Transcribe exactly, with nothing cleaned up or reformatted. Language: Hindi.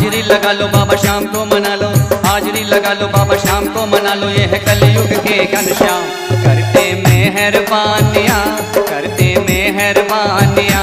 हाजिरी लगा लो बाबा शाम को मना लो, हाजिरी लगा लो बाबा शाम को मना लो, ये है कलयुग के घनश्याम। करते मेहरबानियाँ, करते मेहरबानियाँ।